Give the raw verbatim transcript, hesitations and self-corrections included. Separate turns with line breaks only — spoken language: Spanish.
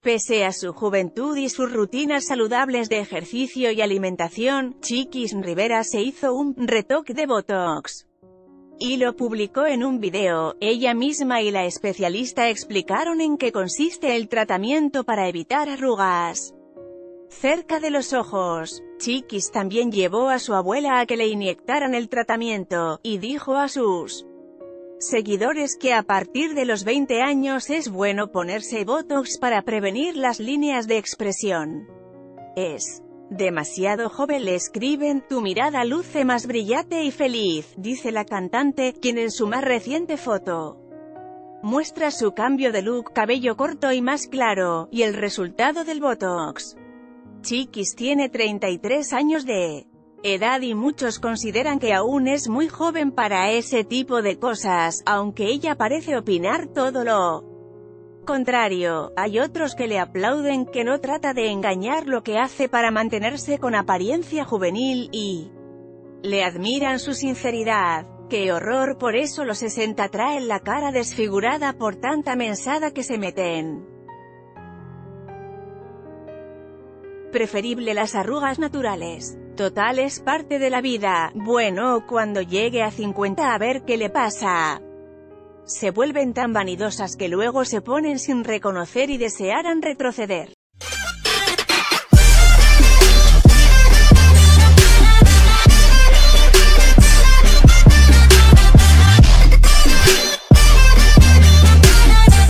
Pese a su juventud y sus rutinas saludables de ejercicio y alimentación, Chiquis Rivera se hizo un retoque de Botox y lo publicó en un video. Ella misma y la especialista explicaron en qué consiste el tratamiento para evitar arrugas cerca de los ojos. Chiquis también llevó a su abuela a que le inyectaran el tratamiento, y dijo a sus seguidores que a partir de los veinte años es bueno ponerse Botox para prevenir las líneas de expresión. Es demasiado joven, le escriben, tu mirada luce más brillante y feliz, dice la cantante, quien en su más reciente foto muestra su cambio de look, cabello corto y más claro, y el resultado del Botox. Chiquis tiene treinta y tres años de edad y muchos consideran que aún es muy joven para ese tipo de cosas, aunque ella parece opinar todo lo contrario. Hay otros que le aplauden que no trata de engañar lo que hace para mantenerse con apariencia juvenil, y le admiran su sinceridad. ¡Qué horror! Por eso los sesenta traen la cara desfigurada por tanta mensada que se meten. Preferible las arrugas naturales. Total, es parte de la vida. Bueno, cuando llegue a cincuenta a ver qué le pasa. Se vuelven tan vanidosas que luego se ponen sin reconocer y desearán retroceder.